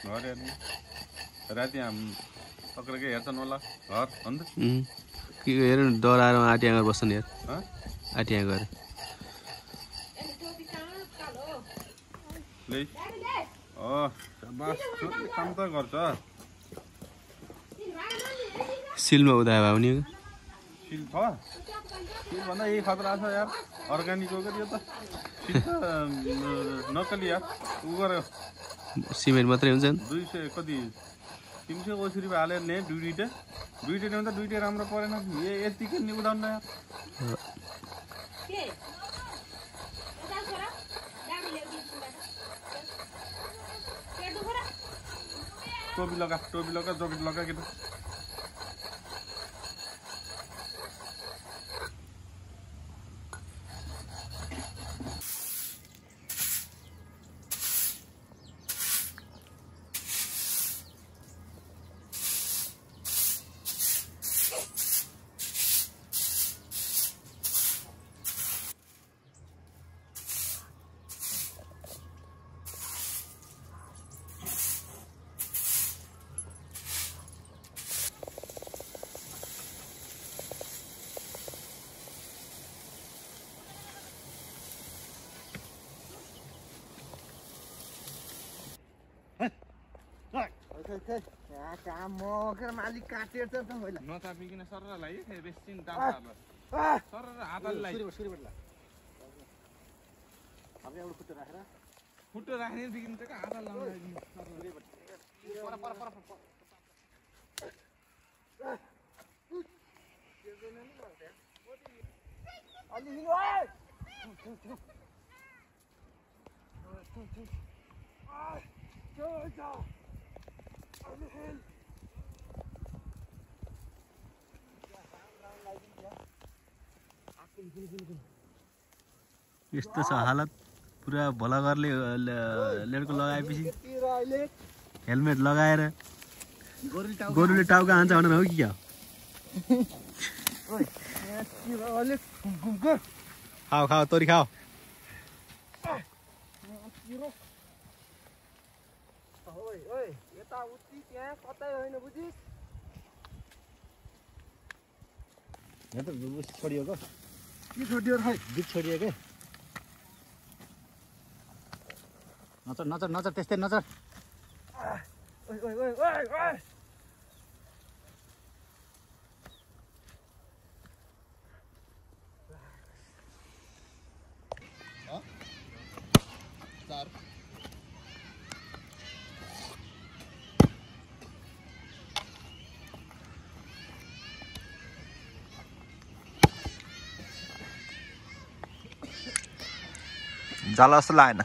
घर हेर्ने राति हाम पक्रेकै हेर्छन् होला घर अन्त के हेर्नु डराएर आटिया गरेर बस्छन् यार आटिया गरेर ले शाबास छोरीले काम त गर्छ सिलमा उदा भए हुने सिल छ सिल भन्दा यही खतरा छ यार अर्गानिक हो यो त सिल त नकली यार उ गरे सिमेन्ट मात्रै हुन्छ नि 200 कति 300 80 रुपैयाँ हालेर ल्याए दुईटा ल्याउँदा दुईटै राम्रो परेन यतिकै नि उदाउन यार टोपी लगा जकेट लगा केटा Okay. काम मगर मालिक काटेर त होला नचापिकिन सरर लाग्यो बेसिन दाम सरर हातले लाग्यो सुरीबाट हामीले एउटा खुट्टा राख्ने देखिन त हातले लाउनु पर पर पर अलि हिँड्नु यस्तो छ हालत पुरा भलागरले लेडको लगाएपछि हेलमेट लगाएर गोरुले टाउका हान्छ भनेर हो कि क्या खाऊ तोरी खाऊ छोडिएको के छोडियो खै दुध छोडियो के नजर त्यस्तै नजर जाला जस्तो लागेन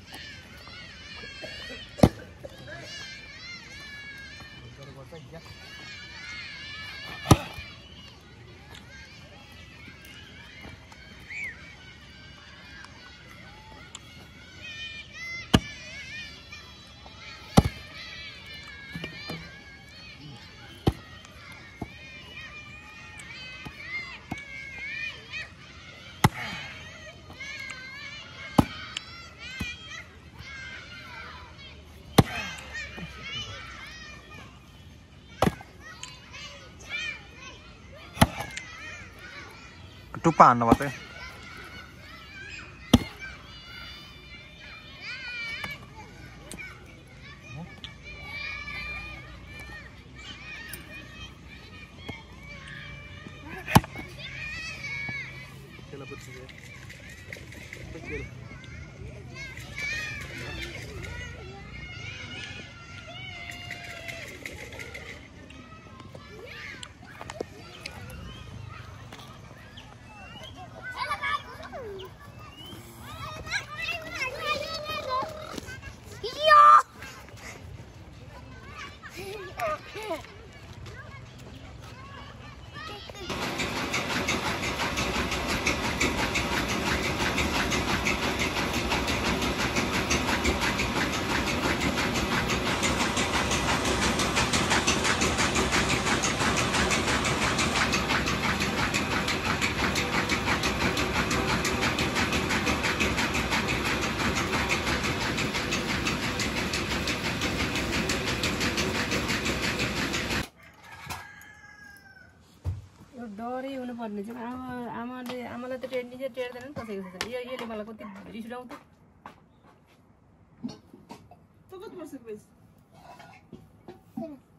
टुप्पा हान्नु पर्छ डरै हुनुपर्ने चाहिँ आमालाई त निजे टेर्दैन नि कसैको जस्तो यसले मलाई कति रिस उठाउँथ्यो तँ कति वर्षको भइस्